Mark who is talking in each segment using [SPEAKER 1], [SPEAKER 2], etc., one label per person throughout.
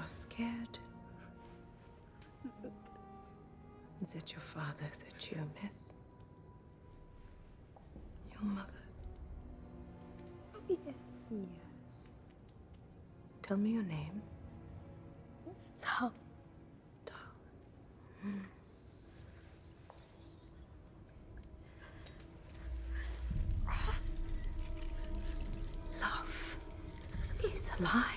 [SPEAKER 1] scared? Is it your father that you miss? Your mother?
[SPEAKER 2] Yes, yes.
[SPEAKER 1] Tell me your name.
[SPEAKER 2] Sara.
[SPEAKER 1] Love is a lie.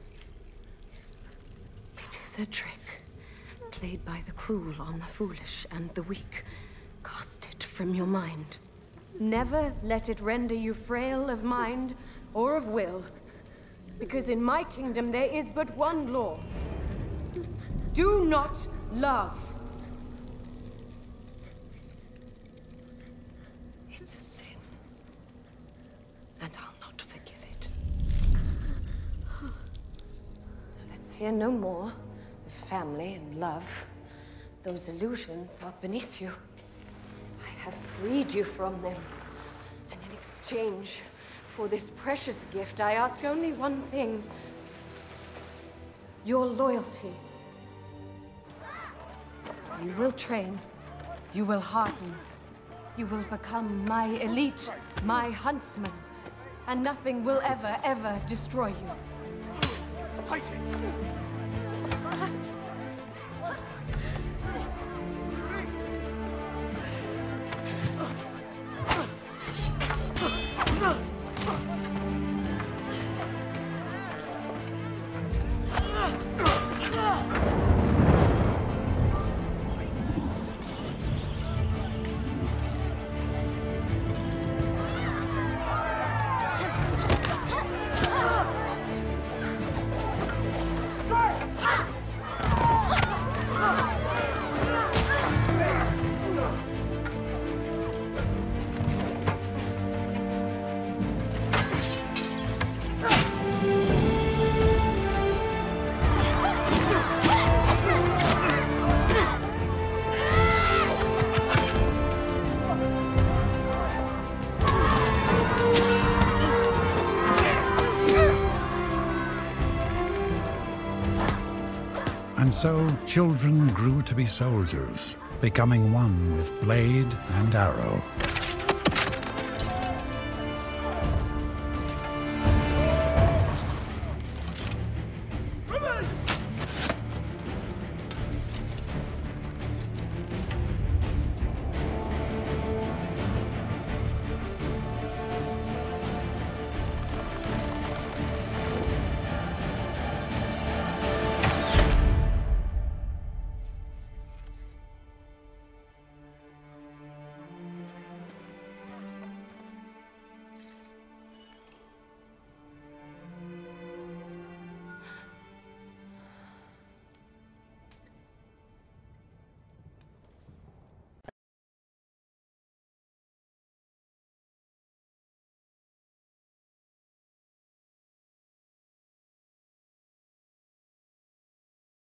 [SPEAKER 1] It is a trick played by the cruel on the foolish and the weak. Cast it from your mind. Never let it render you frail of mind or of will. Because in my kingdom there is but one law. Do not love. It's a sin. And I'll not forgive it. Let's hear no more of family and love. Those illusions are beneath you. I have freed you from them. And in exchange for this precious gift, I ask only one thing. Your loyalty. You will train. You will harden. You will become my elite, my huntsman. And nothing will ever, ever destroy you.
[SPEAKER 3] Take it!
[SPEAKER 4] And so, children grew to be soldiers, becoming one with blade and arrow.